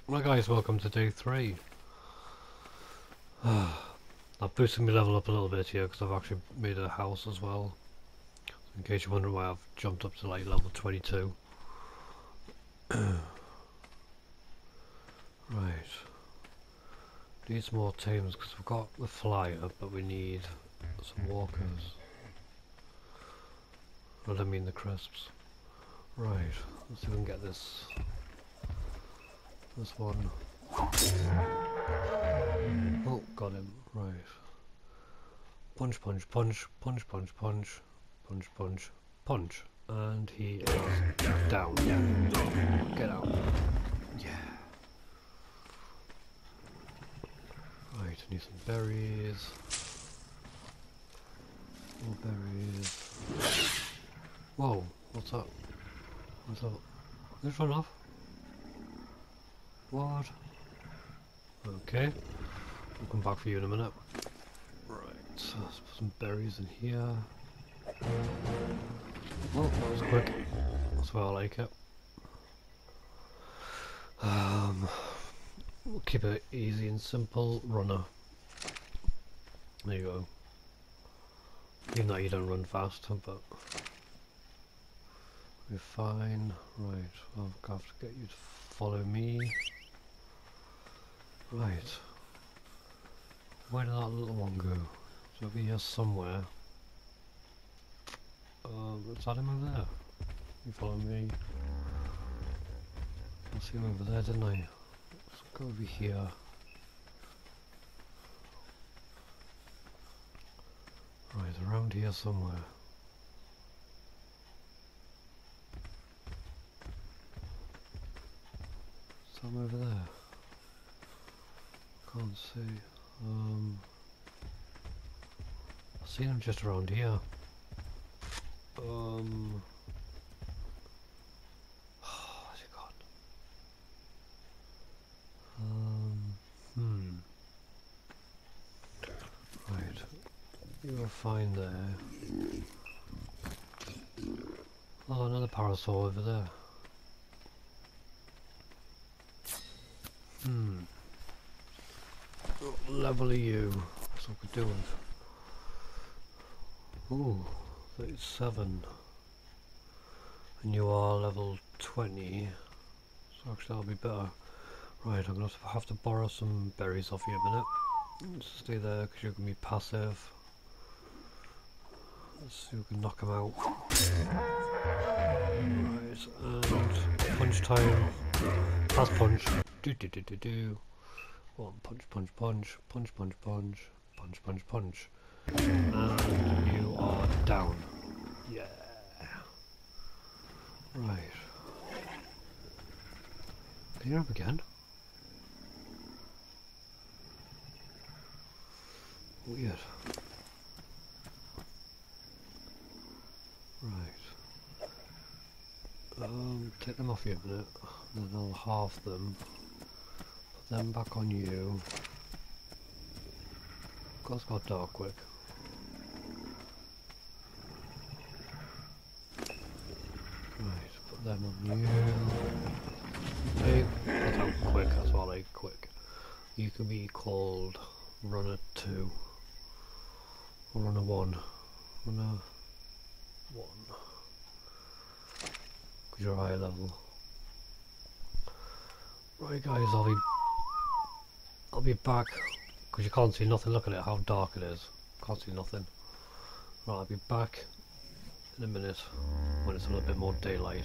Well guys, welcome to day 3. I've boosted my level up a little bit here because I've actually made a house as well. In case you're wondering why I've jumped up to like level 22. Right. Need some more tames because we've got the flyer, but we need some walkers. Well, I mean the crisps. Right, let's see if we can get this one. Oh, got him. Right. Punch, punch, punch, punch, punch, punch, punch, punch, punch. And he is down. Get out. Yeah. Right, need some berries. More berries. Whoa, what's up? What's up? Let's run off. What? Okay. I'll come back for you in a minute. Right, so let's put some berries in here. Oh, that was quick. That's why I like it. We'll keep it easy and simple. Runner. There you go. Even though you don't run fast, but we're fine. Right, I'll have to get you to follow me. Right. Where did that little one go? So it'll be here somewhere. Let's add him over there. You follow me. I see him over there, didn't I? Let's go over here. Right, around here somewhere. Some over there. Can't see. I see them just around here. Where's he gone? Right. You are fine there. Oh, another parasol over there. What level are you? That's what we're doing. Ooh, 37. And you are level 20. So actually that'll be better. Right, I'm going to have to borrow some berries off you a minute. Just stay there because you're going to be passive. Let's see if we can knock him out. Right, and punch time. Fast punch. Do do do do do. One punch, punch, punch, punch, punch, punch, punch, punch, punch. And you are down. Yeah. Right. Can you up again? Weird. Right. Take them off you a minute, then I'll halve them. Put them back on you. Of course, got dark quick. Right, put them on you. Hey, put out quick, that's what I like, quick. You can be called Runner 2. Or Runner 1. Runner 1. Because you're high level. Right guys, I'll be back. Because you can't see nothing, look at it, how dark it is. Can't see nothing. Right, I'll be back in a minute when it's a little bit more daylight.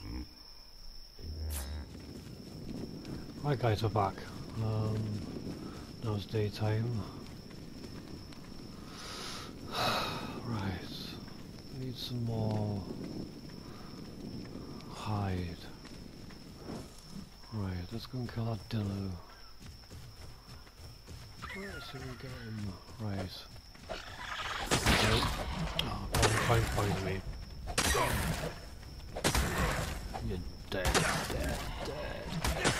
Right guys, we're back. Now it's daytime. Right, need some more hide. Right, let's go and kill that dillo. Right, so we get him. Right. Okay. Oh, try and find me. You're dead, dead, dead.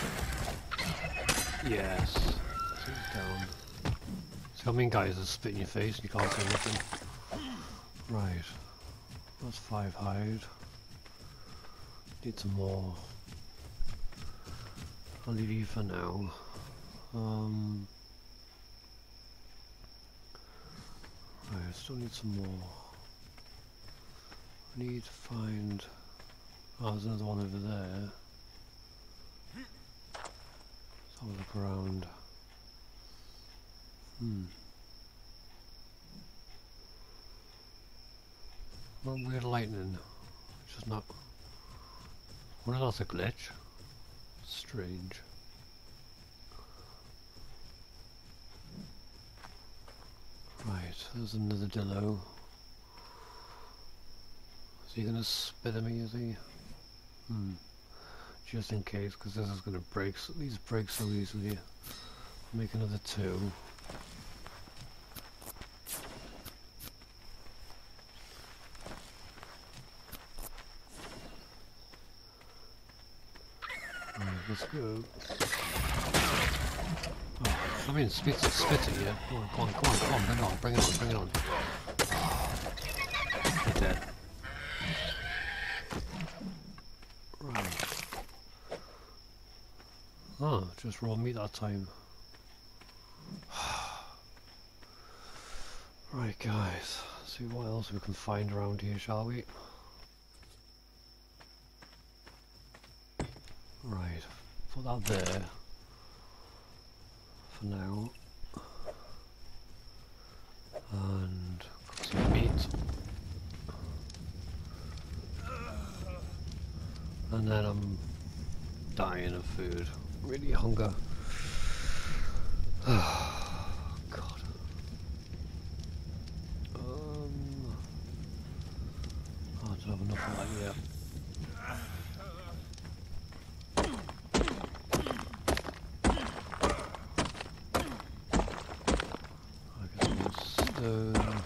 Yes. Sit down. See what I mean, guys? It's spit in your face and you can't see nothing. Right. That's 5 hide. Need some more. I'll leave you for now. Right, I still need some more. I need to find... Oh, there's another one over there. Let's have a look around. Well, weird lightning. It's just not... What is that, a glitch? Strange. Right, there's another Dillo. Is he gonna spit at me, is he? Just in case, because this is gonna break, these break so easily. Make another 2. Right, let's go. Oh, I mean, spit at you. Come on, bring it on. You're dead. Right. Oh, just raw meat that time. Right, guys. See what else we can find around here, shall we? Right. Put that there. For now. And got some meat. And then I'm dying of food. Really hunger. Oh, God. I don't have enough of that yet. I got some stone.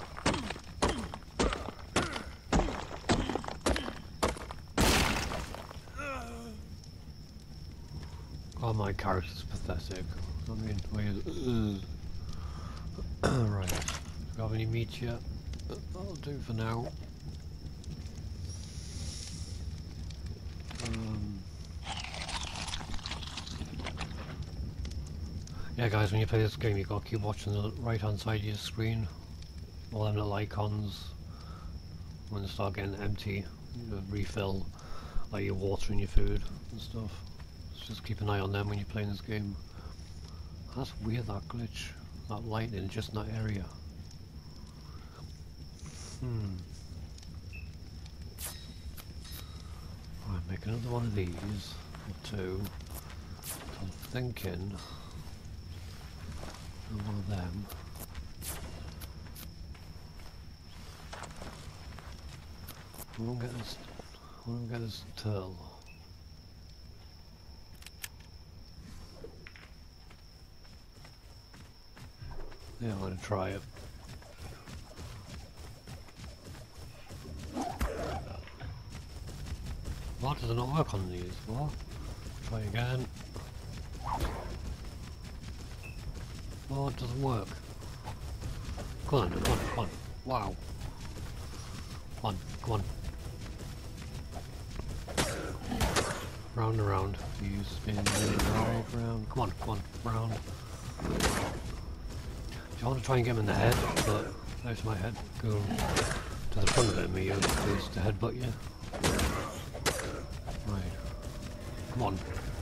Oh, my character's pathetic. I mean, right. Do we have any meat yet? That'll do for now. Yeah, guys, when you play this game, you gotta keep watching the right hand side of your screen. All them little icons. When they start getting empty, you refill, like you're watering your food and stuff. Just keep an eye on them when you're playing this game. That's weird, that glitch. That lightning just in that area. Right, make another one of these, or 2. I'm thinking of one of them. We won't get this turtle. Yeah, I'm gonna try it. What, does it not work on these? What? Try again. Oh, it doesn't work. Come on. Wow. Come on. Round and round. You spin right round. Come on, round. I want to try and get him in the head, but out my head. Go to the front of him, he goes to headbutt you. Right. Come on.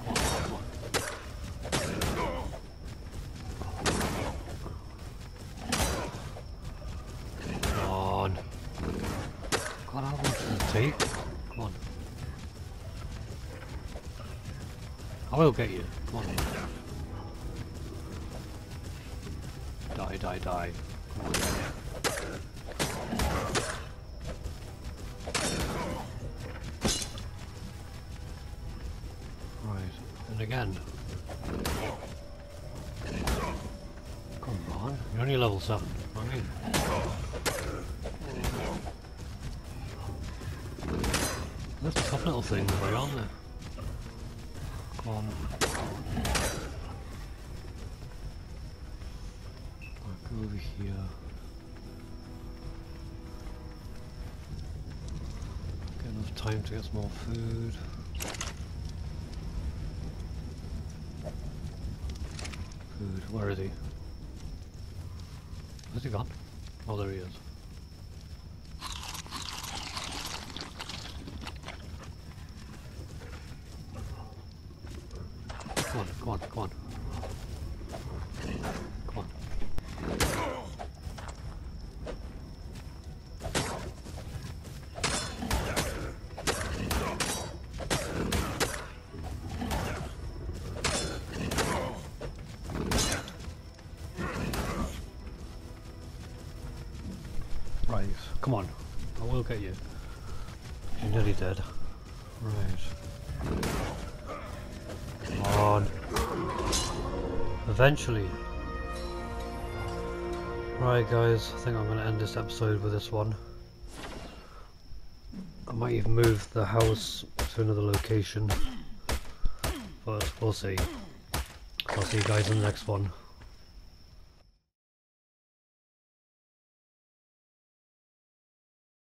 God, how much does it take? Come on. I will get you. Come on. Die. Right, and again. Come on, you're only level 7, aren't you? There's a tough little thing going on there. Come on. Over here. Get enough time to get some more food. Where is he? Where's he gone? Oh, there he is. Come on, come on, come on. Come on. Right, come on. I will get you. You're nearly dead. Right. Come on. Eventually. Right guys, I think I'm going to end this episode with this one. I might even move the house to another location. But we'll see. I'll see you guys in the next one.